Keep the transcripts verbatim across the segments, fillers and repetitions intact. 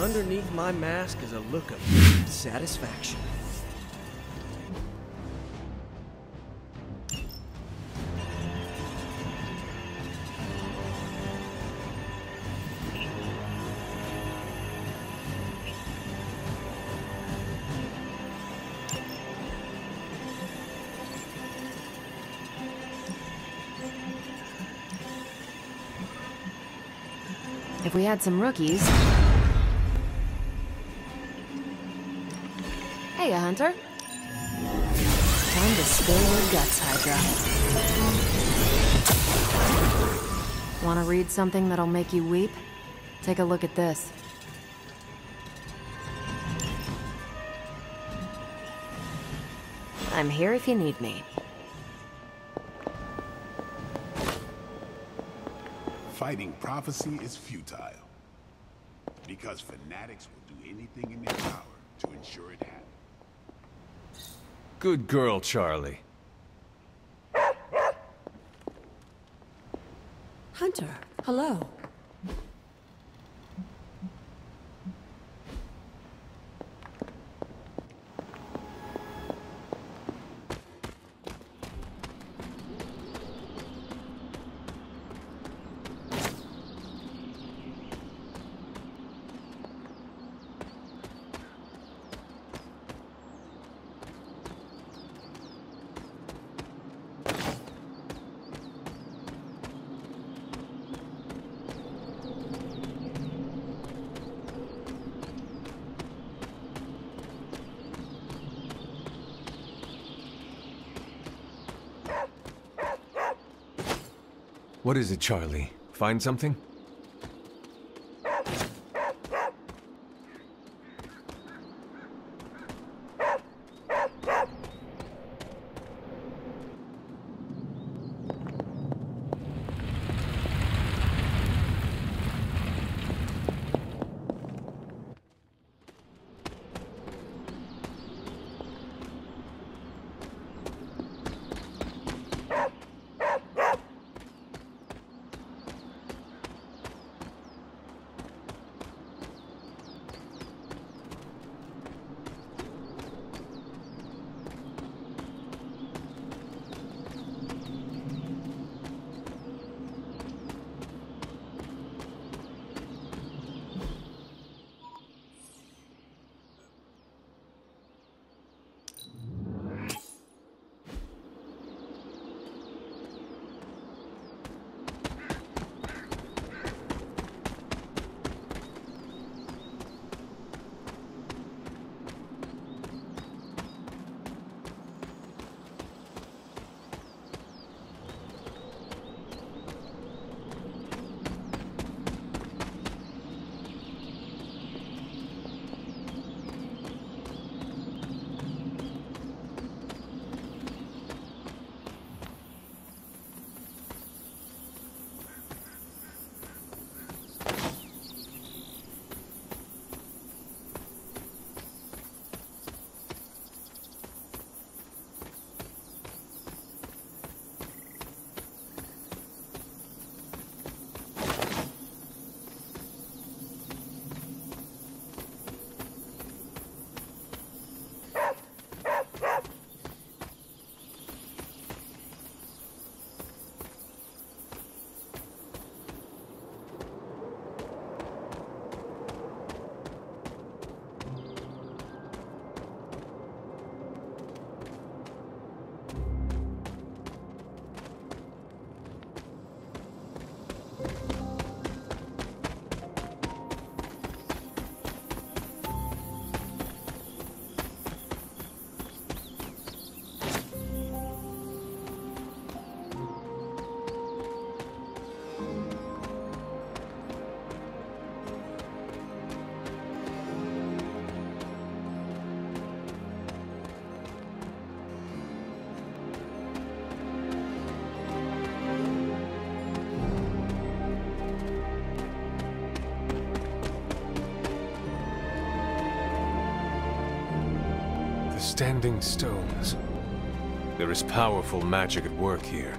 underneath my mask is a look of satisfaction. If we had some rookies... Hey, a hunter. Time to spill your guts, Hydra. Want to read something that'll make you weep? Take a look at this. I'm here if you need me. Fighting prophecy is futile, because fanatics will do anything in their power to ensure it happens. Good girl, Charlie. Hunter, hello. What is it, Charlie? Find something? Standing stones. There is powerful magic at work here.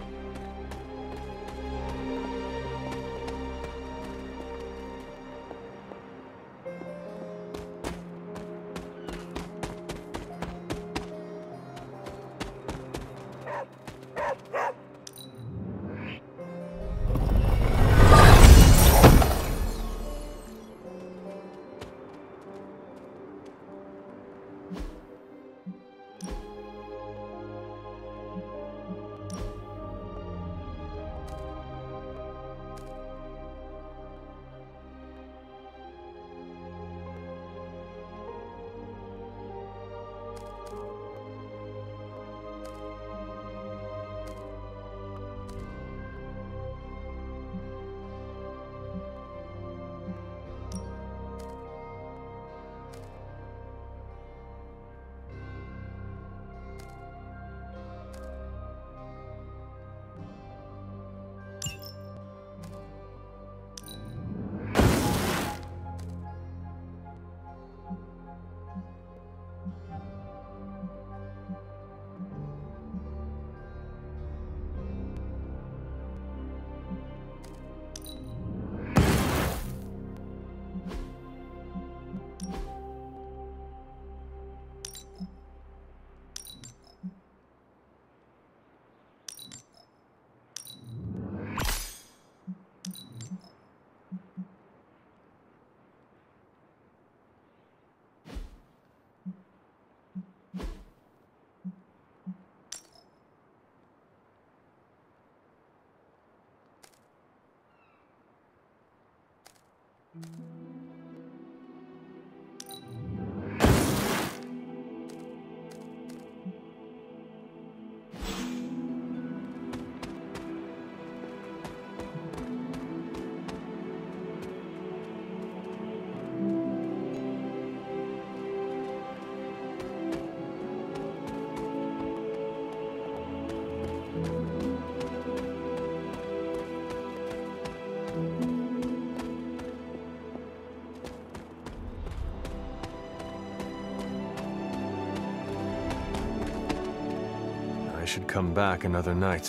should come back another night.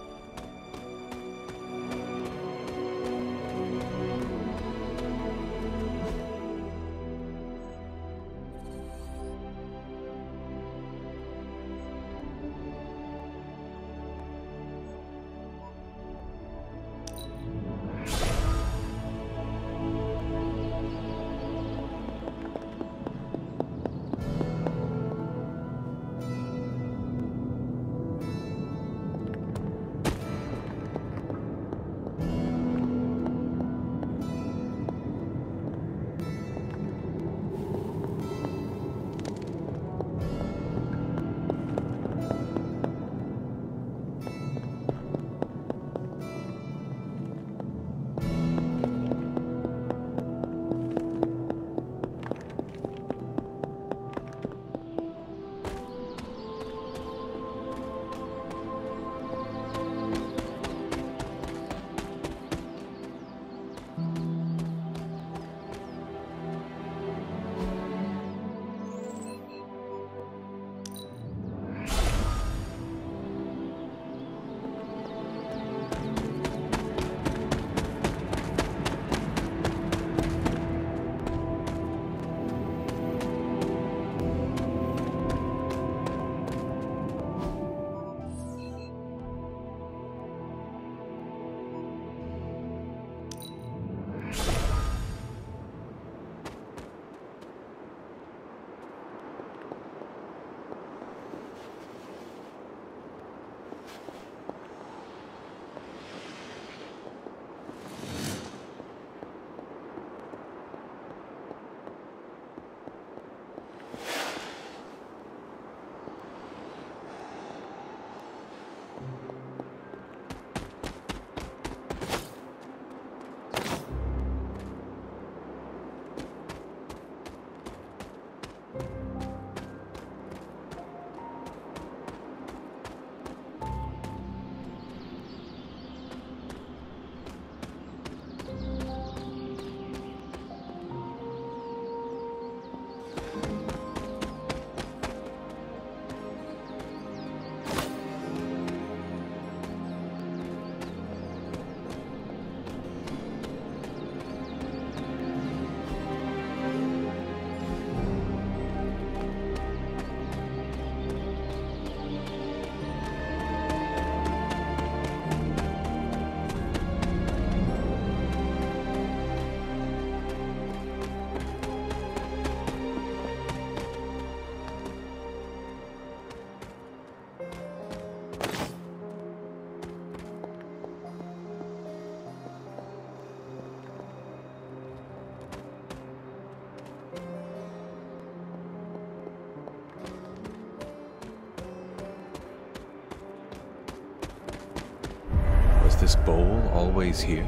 This bowl always here?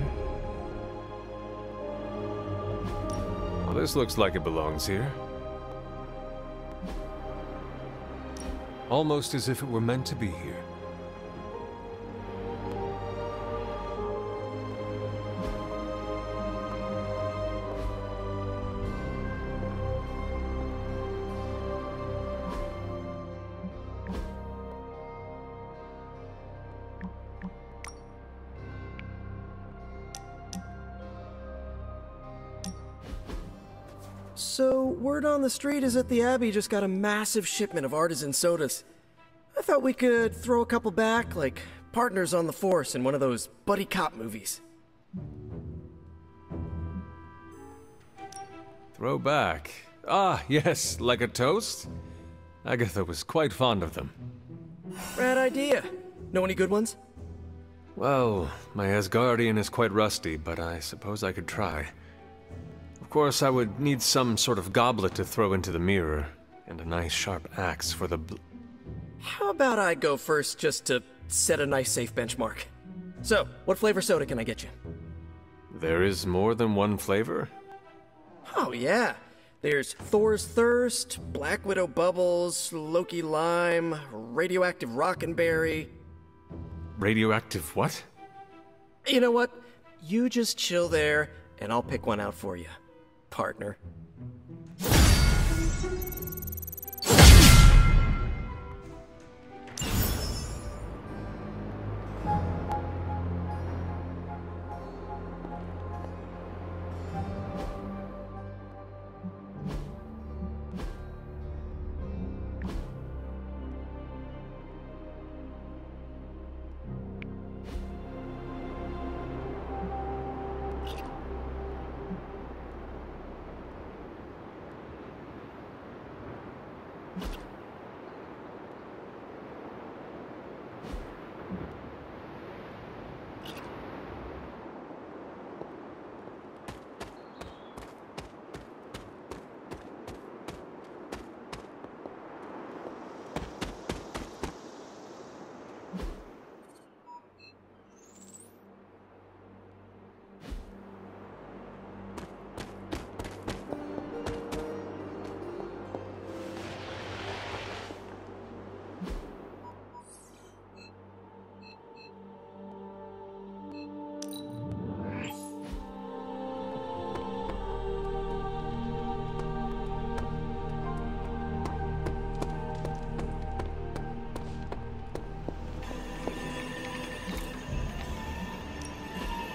Well, this looks like it belongs here. Almost as if it were meant to be here. So, word on the street is that the Abbey just got a massive shipment of artisan sodas. I thought we could throw a couple back, like partners on the force in one of those buddy cop movies. Throw back. Ah, yes, like a toast? Agatha was quite fond of them. Rad idea. Know any good ones? Well, my Asgardian is quite rusty, but I suppose I could try. Of course, I would need some sort of goblet to throw into the mirror, and a nice sharp axe for the bl- How about I go first just to set a nice safe benchmark? So, what flavor soda can I get you? There is more than one flavor? Oh yeah. There's Thor's Thirst, Black Widow Bubbles, Loki Lime, Radioactive Rockenberry. Radioactive what? You know what? You just chill there, and I'll pick one out for you, partner.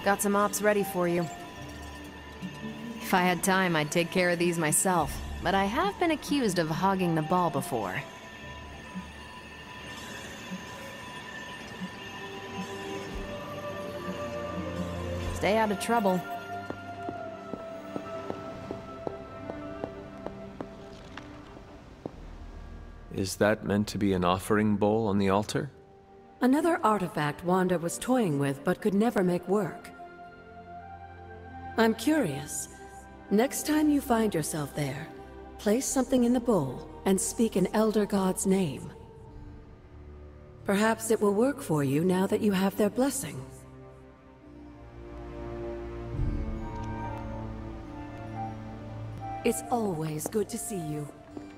Got some ops ready for you. If I had time, I'd take care of these myself, but I have been accused of hogging the ball before. Stay out of trouble. Is that meant to be an offering bowl on the altar? Another artifact Wanda was toying with but could never make work. I'm curious. Next time you find yourself there, place something in the bowl and speak an Elder God's name. Perhaps it will work for you now that you have their blessing. It's always good to see you.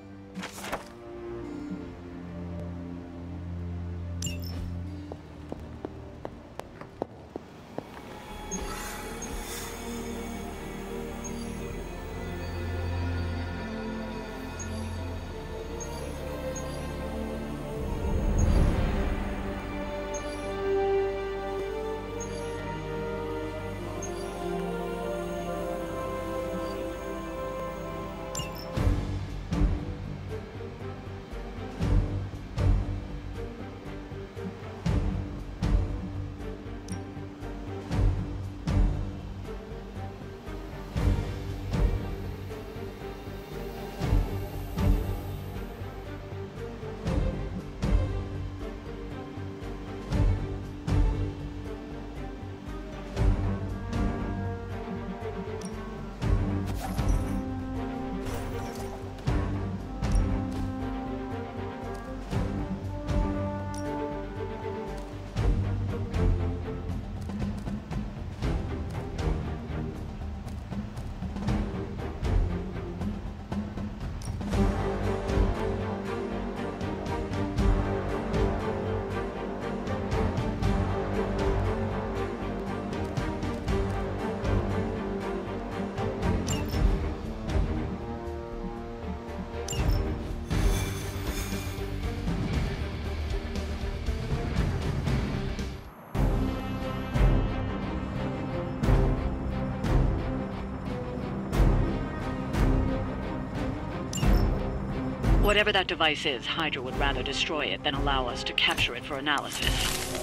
Whatever that device is, Hydra would rather destroy it than allow us to capture it for analysis.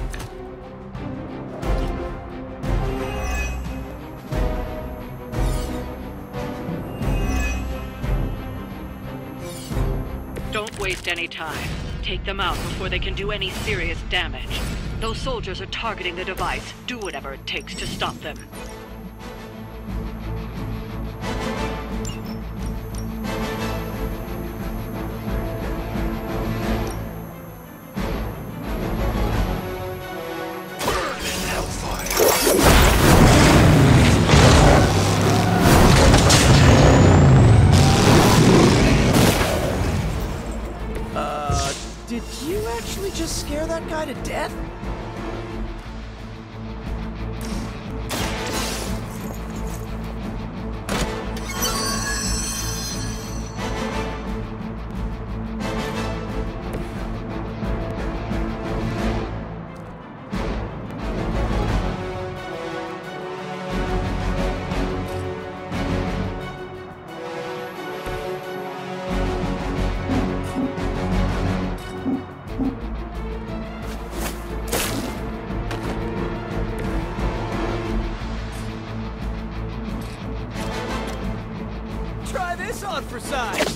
Don't waste any time. Take them out before they can do any serious damage. Those soldiers are targeting the device. Do whatever it takes to stop them. Did you actually just scare that guy to death? On for size.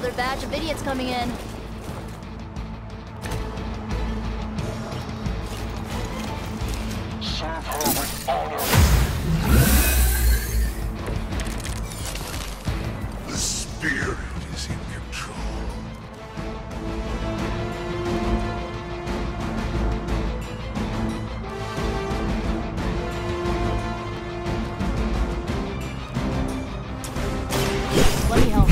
Another batch of idiots coming in. Serve her with honor. The spirit is in control. Let me help.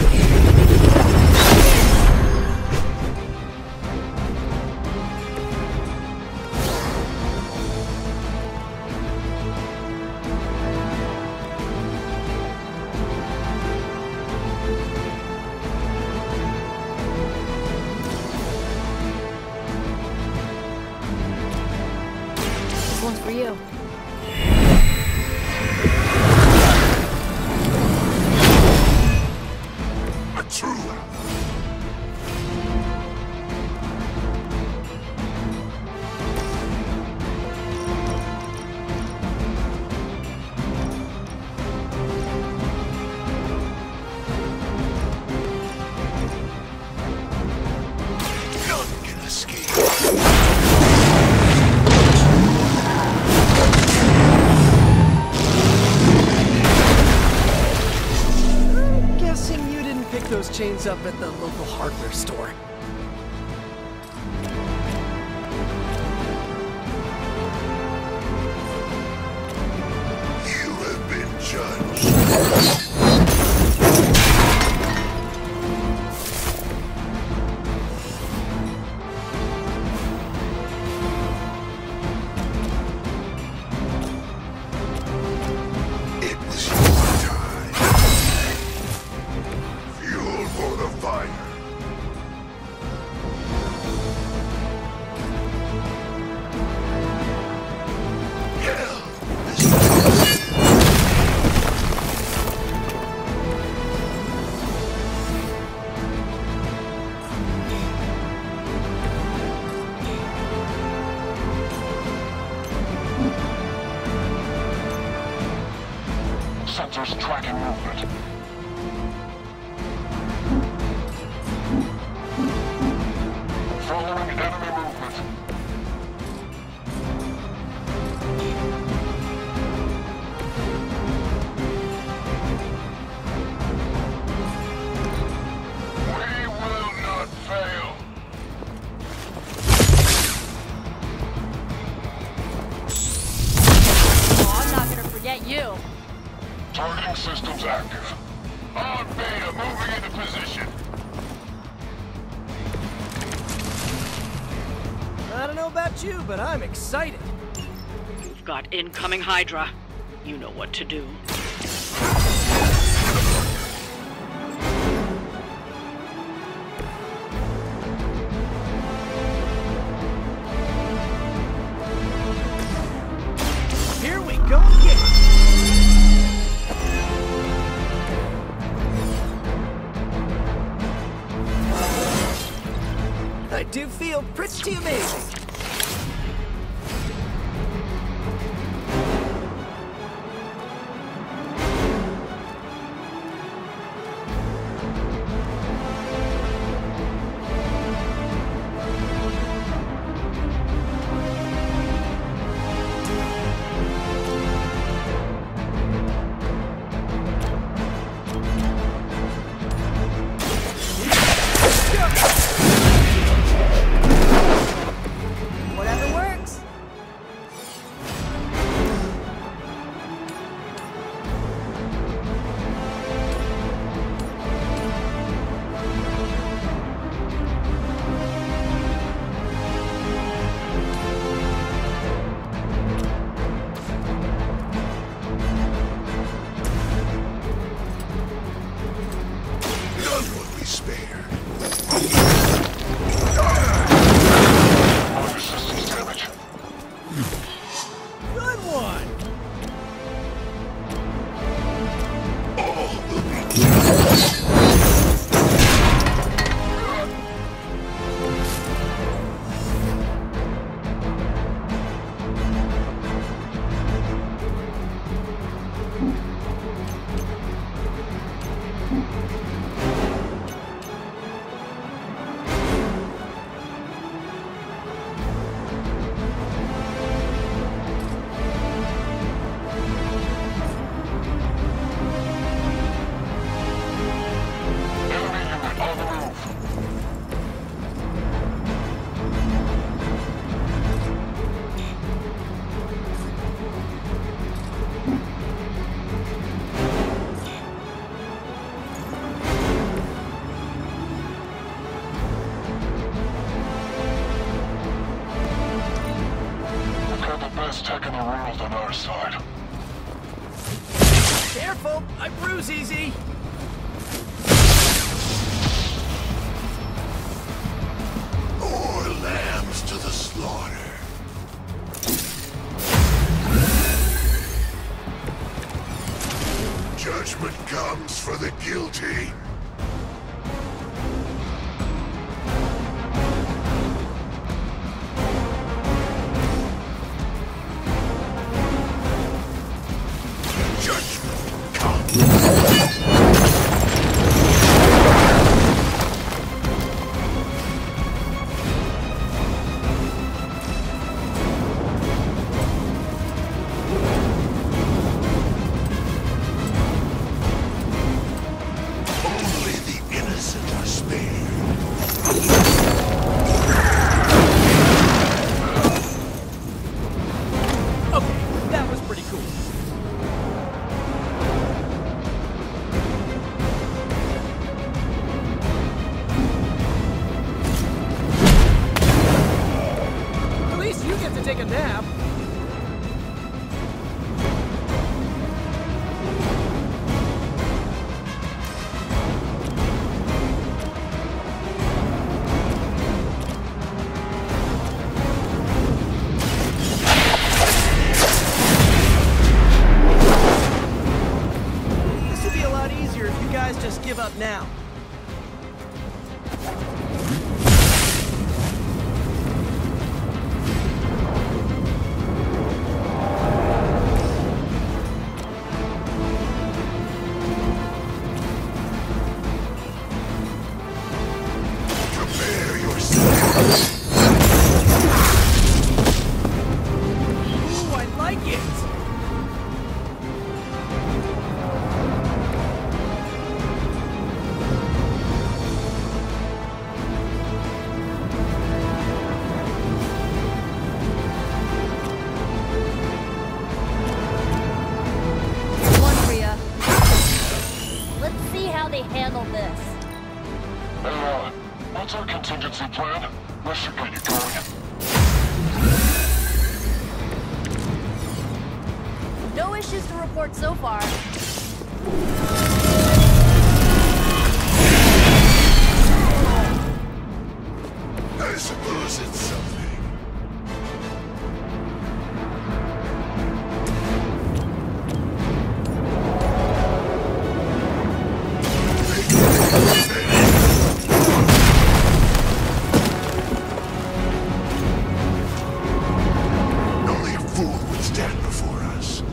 This one's for you. A true. None can escape. I'm guessing you didn't pick those chains up at the local hardware store. You have been judged. It was your time. Fuel for the fire. Hell, this is Sensors tracking movement. Following enemy movement. We will not fail. Oh, I'm not gonna forget you. Targeting systems active. On beta, moving into position. I don't know about you, but I'm excited. You've got incoming Hydra. You know what to do. Here we go again. I do feel pretty amazing. best tech in the world on our side. Careful! I bruise easy! More lambs to the slaughter. Judgment comes for the guilty. Judgment comes. Only the innocent are spared. Okay, that was pretty cool. At least you get to take a nap. This would be a lot easier if you guys just give up now. Prepare yourself. Ooh, I like it! One for ya. Let's see how they handle this. Hey, uh, what's our contingency plan? This should get you going. No issues to report so far. I suppose it's something. Only a fool would stand before us.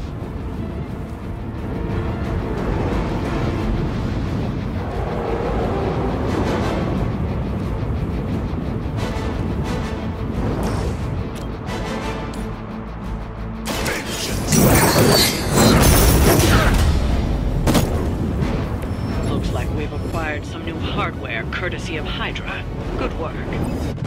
Looks like we've acquired some new hardware courtesy of Hydra. Good work.